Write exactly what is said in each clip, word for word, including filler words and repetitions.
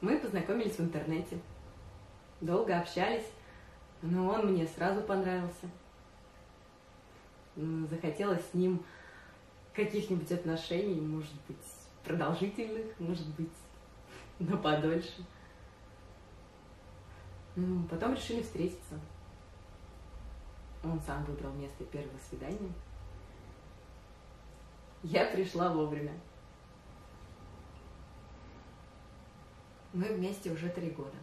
Мы познакомились в интернете, долго общались, но он мне сразу понравился. Захотелось с ним каких-нибудь отношений, может быть, продолжительных, может быть, на подольше. Потом решили встретиться. Он сам выбрал место первого свидания. Я пришла вовремя. Мы вместе уже три года.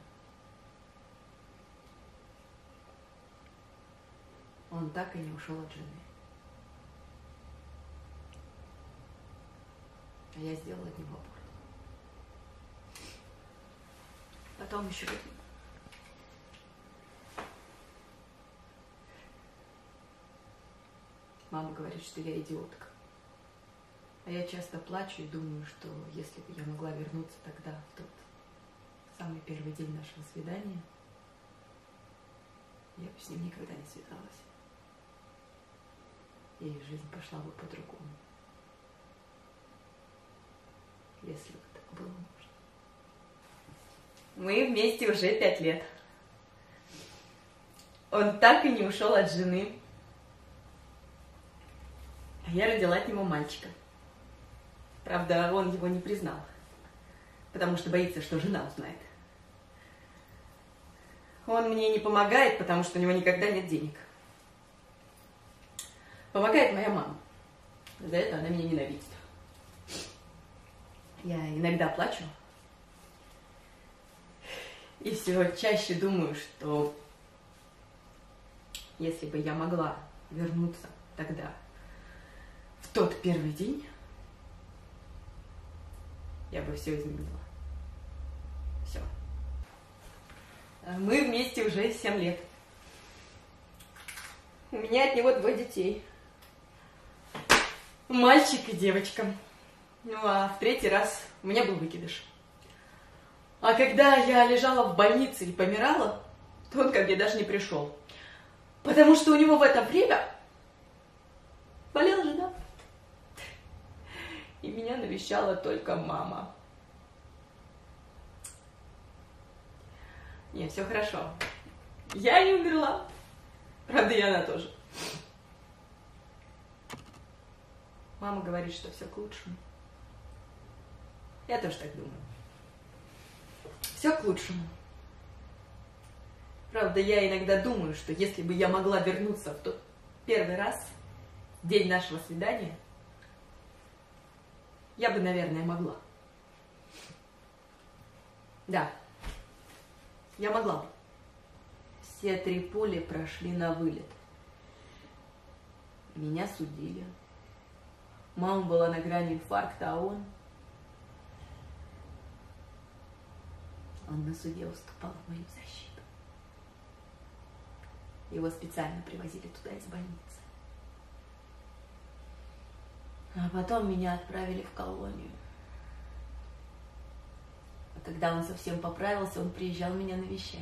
Он так и не ушел от жены. А я сделала от него аборт. Потом еще один. Мама говорит, что я идиотка. А я часто плачу и думаю, что если бы я могла вернуться тогда, в тот самый первый день нашего свидания, я бы с ним никогда не связалась. И жизнь пошла бы по-другому. Если бы так было можно. Мы вместе уже пять лет. Он так и не ушел от жены. А я родила от него мальчика. Правда, он его не признал, потому что боится, что жена узнает. Он мне не помогает, потому что у него никогда нет денег. Помогает моя мама. За это она меня ненавидит. Я иногда плачу. И все чаще думаю, что если бы я могла вернуться тогда, в тот первый день, я бы все изменила. Все. Мы вместе уже семь лет. У меня от него двое детей. Мальчик и девочка. Ну, а в третий раз у меня был выкидыш. А когда я лежала в больнице и помирала, то он ко мне даже не пришел. Потому что у него в это время болела жена. И меня навещала только мама. Нет, все хорошо. Я не умерла. Правда, и она тоже. Мама говорит, что все к лучшему. Я тоже так думаю. Все к лучшему. Правда, я иногда думаю, что если бы я могла вернуться в тот первый раз, день нашего свидания, я бы, наверное, могла. Да, я могла бы. Все три пули прошли на вылет. Меня судили. Мама была на грани инфаркта, а он... Он на суде уступал в мою защиту. Его специально привозили туда из больницы. А потом меня отправили в колонию. А когда он совсем поправился, он приезжал меня навещать.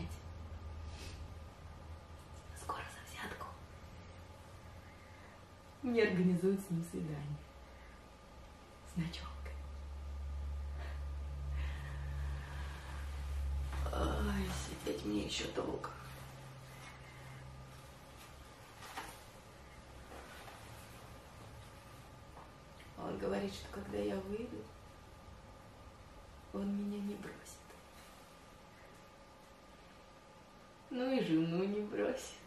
Скоро за взятку мне организуют с ним свидание. С ночевкой. Ой, сидеть мне еще долго. Он говорит, что когда я выйду, он меня не бросит. Ну и жену не бросит.